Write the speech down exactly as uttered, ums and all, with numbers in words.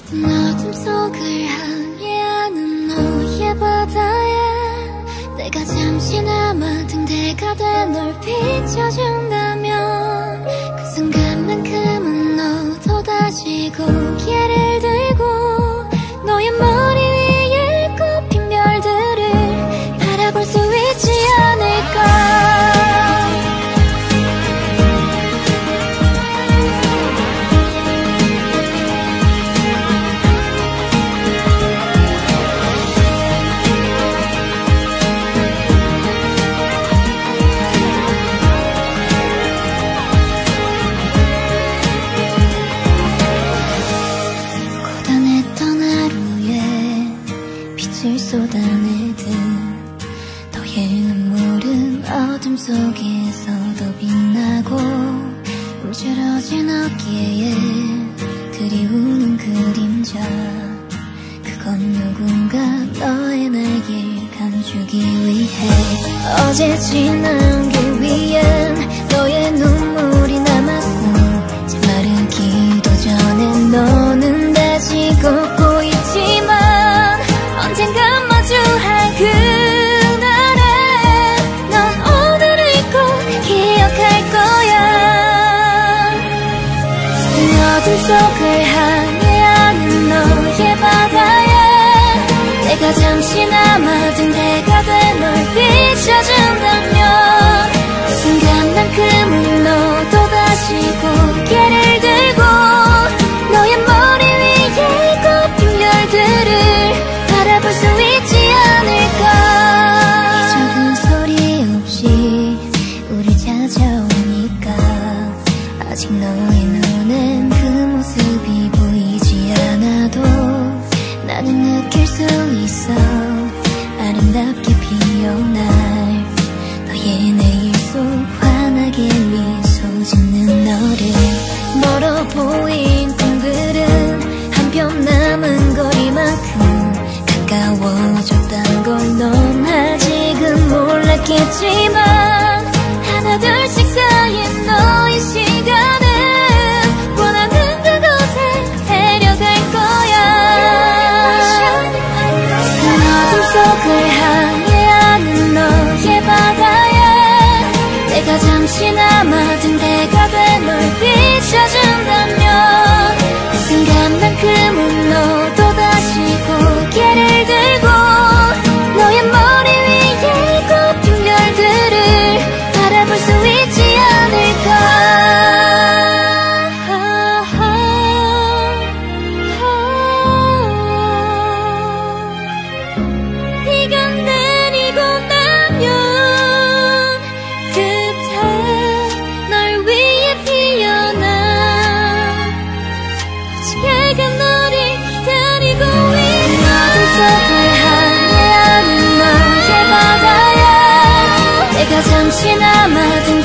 어둠 속을 항해하는 너의 바다에 내가 잠시나마 등대가 돼 널 비춰준다면 그 순간만큼은 너도 다시 고개를 들고 너의 머리 위에 꼽힌 별들을 바라볼 수 있지 않을까. 쏟아내듯 너의 눈물은 어둠 속에서도 빛나고 움츠러진 어깨에 그리우는 그림자 그건 누군가 너의 날개를 감추기 위해 어제 지난 길 위엔 너의 눈물이 남았고 마르기도 전에 너는 다시 걷고 있지만 언젠가 마주할 그날에 넌 오늘을 꼭 기억할 거야. 어둠 속을 항해하는 너의 바다에 내가 잠시나마 등대가 돼 널 비춰준다면 그 순간만큼은 너도 다시 고개를 들고 너의 머리 위에 꼽힌 별들을 바라볼 수 있지 않을까. 적은 소리 없이 우리 찾아오니까 아직 너의 눈엔 그 모습이 보이지 않아도 나는 느낄 수 있어. 아름답게 피어날 너의 내일 속 환하게 미소 짓는 너를 멀어 보인 꿈들은 한편 남은 거리만큼 가까워졌단 걸 넌 아직은 몰랐겠지만 하나 둘씩 쌓인 너의 시간은 원하는 그곳에 데려갈 거야. 어둠 속을 항해하는 너의 바다에 내가 잠시나마 등대가 돼 널 비춰준다면 그 순간만큼은 너도 다시 고개를 들고 너의 머리 위에 꼽힌 별들을 바라볼 수 있지 않을까. 비가 내리고 나면 그때 널 위해 피어나 해가 너를 기다리고 있어. 어둠 속을 항해하는 너의 바다에 내가 잠시나마 등